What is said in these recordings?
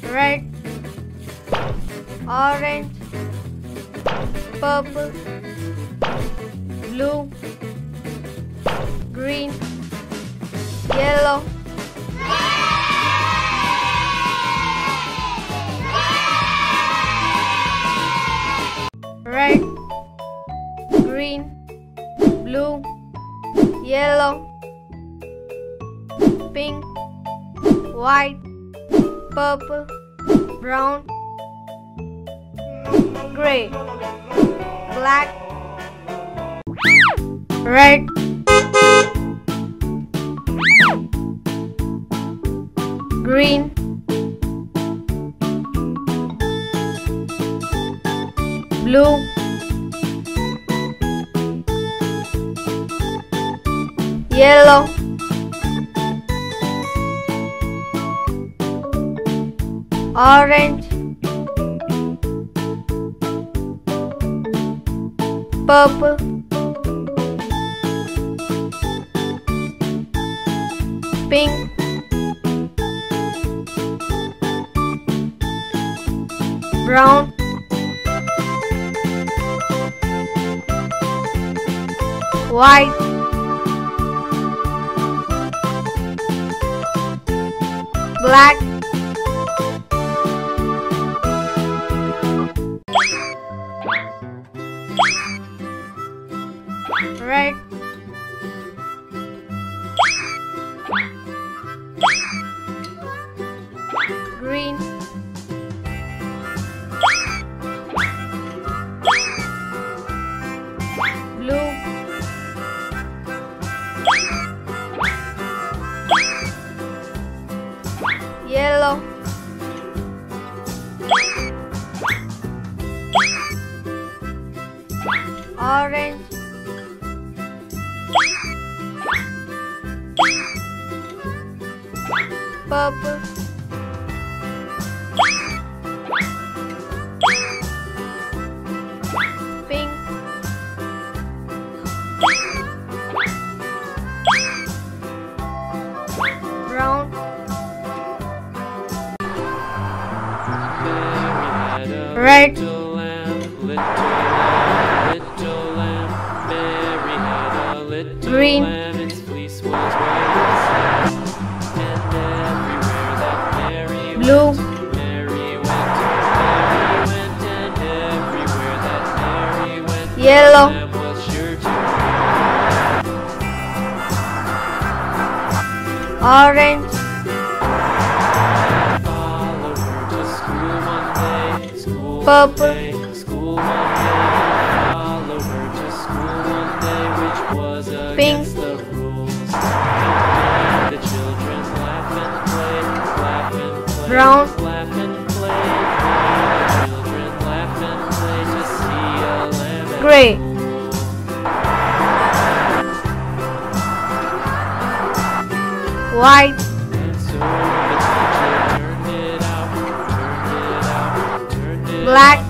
red, orange, purple, blue, green, yellow, red, green, blue, yellow, pink, white, purple, brown, gray, black, red, green, blue, yellow, orange, purple, pink, brown, white, black, red, green, blue, yellow, orange, purple, pink, brown, red, green, blue, yellow, orange, purple, pink, brown, gray, white, black,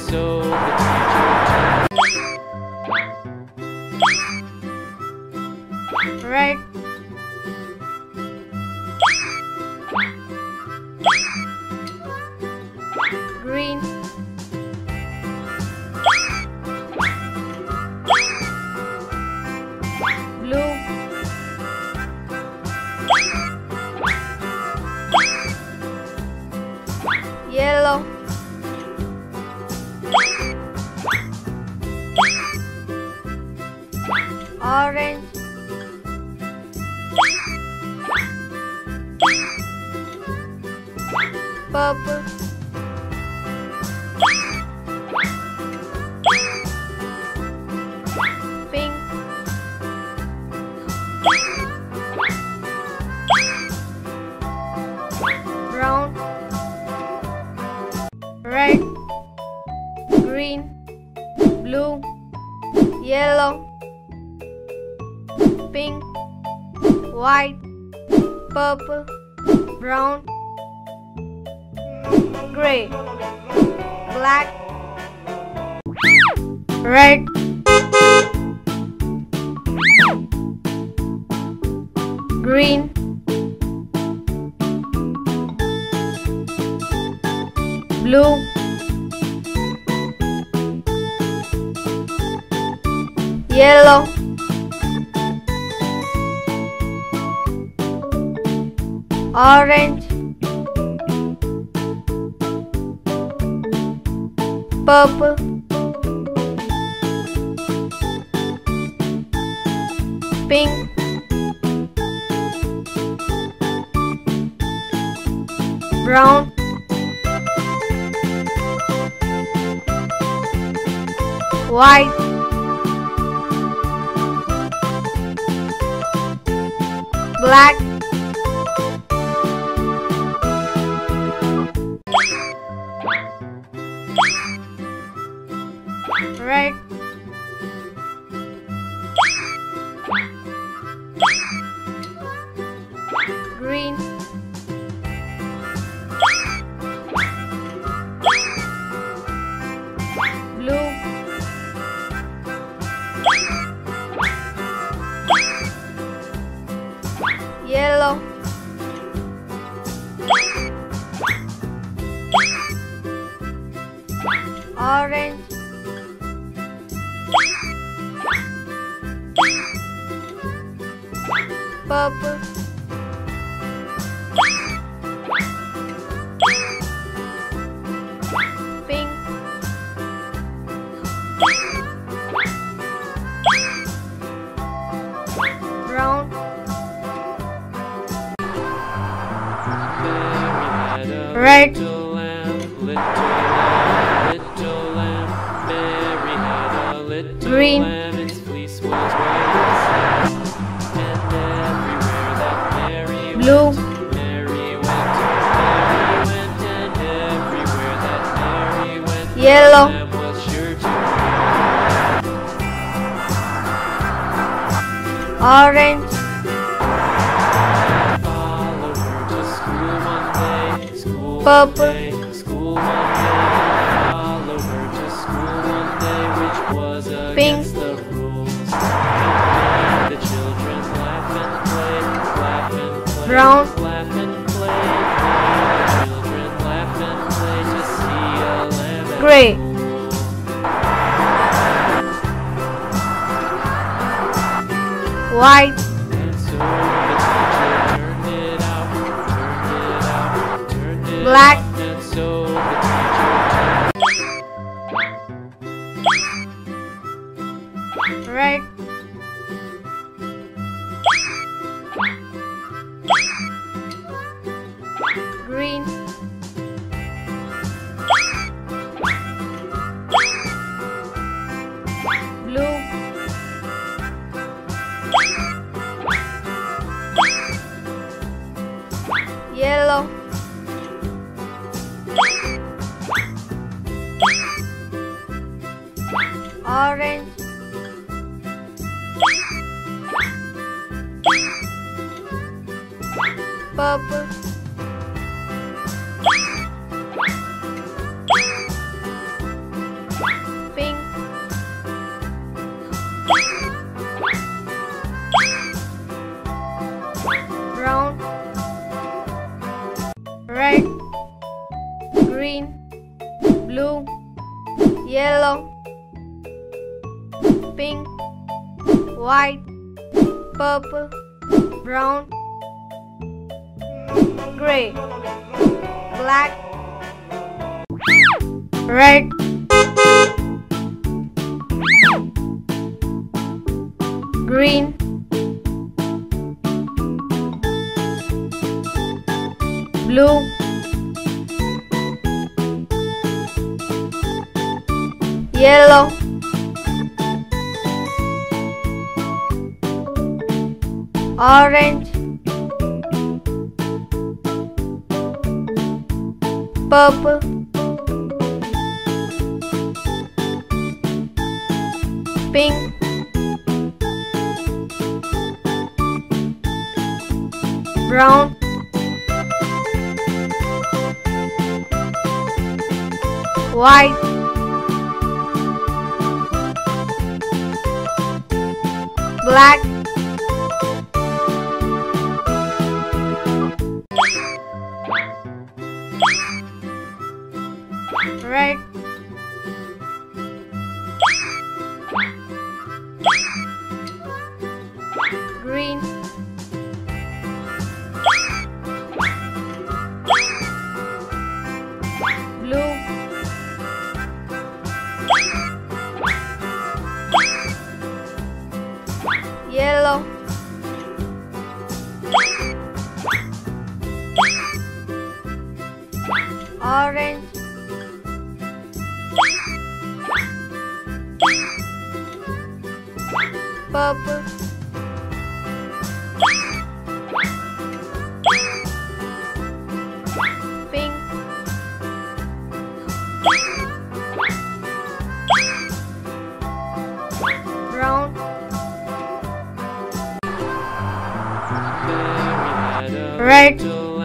red, green, blue, yellow, orange, purple, pink, brown, red, green, blue, yellow, pink, white, purple, brown, gray, black, red, green, blue, yellow, orange, purple, pink, brown, white, black, red, green, blue, yellow, orange, purple, pink, brown, red, Little lamb, Mary had a little green, lamb, its fleece was white as snow. And everywhere that Mary blue, went, and everywhere that Mary went, yellow, the lamb was sure to orange, follow her to school one day, purple, school one day, follow her to school one day, which was pink, against the rules. And the children laugh and play, brown, laugh and play. The children laugh and play to see a lamb at gray, white, And so the teacher turned it out, turned it black, out. And so the teacher red, green, blue, yellow, orange, purple, pink, brown, red, green, blue, yellow, pink, white, purple, brown, gray, black, red, green, blue, yellow, orange, purple, pink, brown, white, black, red, green, blue, yellow, orange, purple, pink, brown, red, Little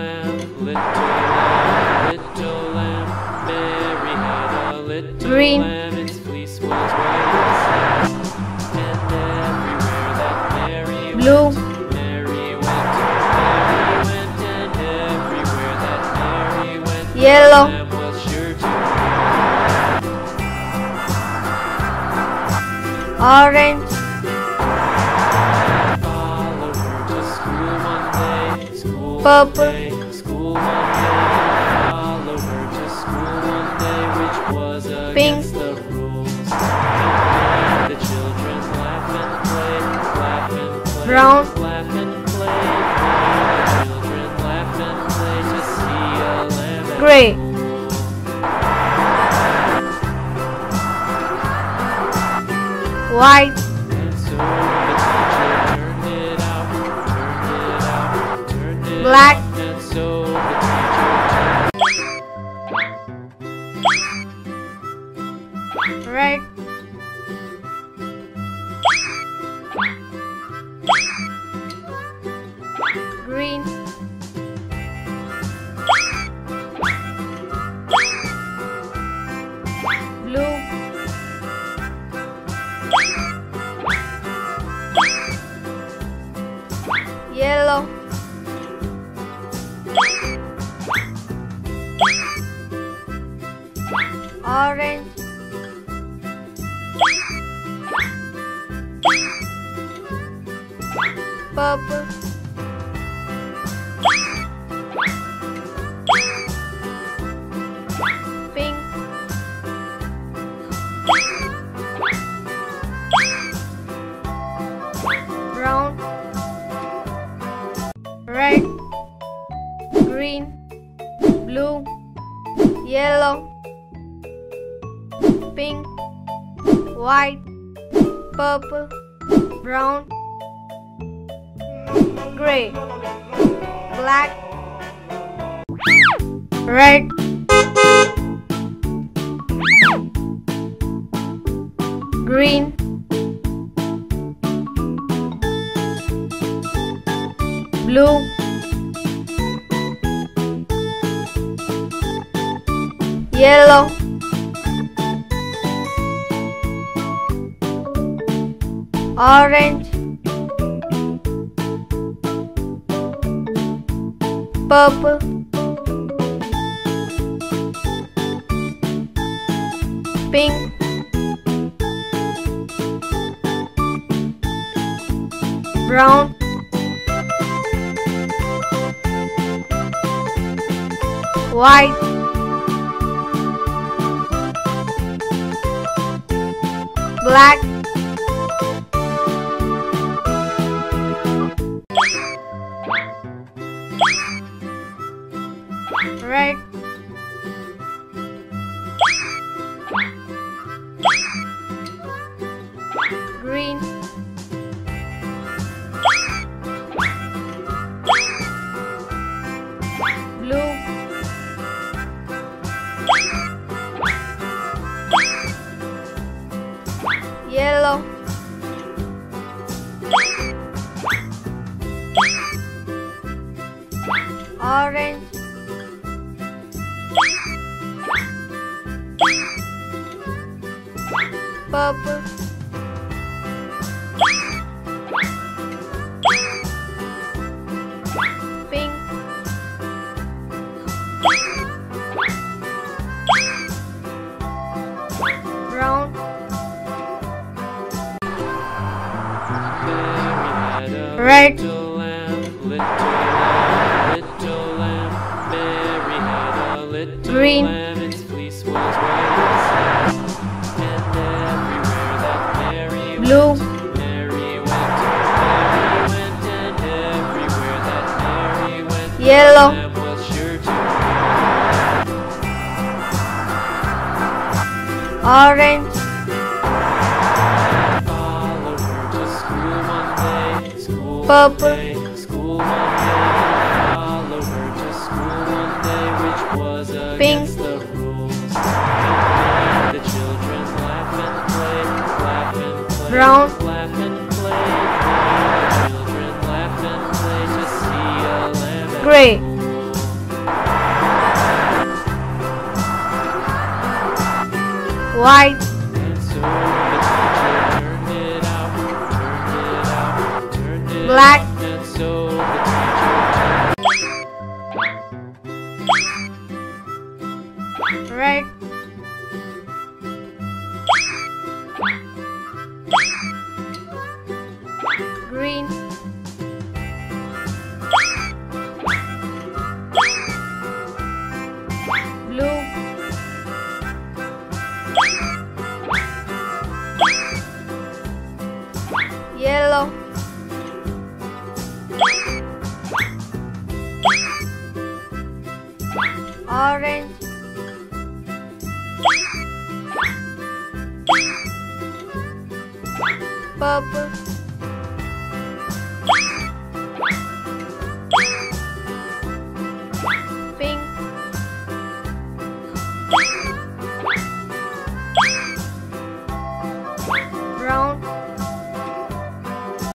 lamb, Mary had a little green, lamb, its fleece was white as snow. And everywhere that Mary blue, went, Mary went, and everywhere that Mary went, yellow, the lamb was sure to orange, follow her to school one day, purple, school one day, follow her to school one day, which was pink, against the rules. The children laugh and play, brown, laugh and play. The children laugh and play to see a lamb at gray, school. white, And so the teacher turned it out, turned it black, out. And so the teacher red, green, blue, yellow, orange, purple, pink, brown, red, green, blue, yellow, pink, white, purple, brown, gray, black, red, green, blue, yellow, orange, purple, pink, brown, white, black, red, green, blue, yellow, orange, purple, pink, Red. little lamb, Mary had a little Green. lamb, its fleece was white as snow. And everywhere that Mary Blue. went, Mary went, and everywhere that Mary went, Yellow. the lamb was sure to Orange. follow her to school one day, Purple. school one day, follow her to school one day, which was Pink. against the rules. It made the children laugh and play, laugh and play, Brown. laugh and play. It made the children laugh and play to see a lamb at Gray. school. White. And so the teacher turned it out, turned it Black. out. And so the teacher Red. Green. Blue. Yellow. Orange. Purple.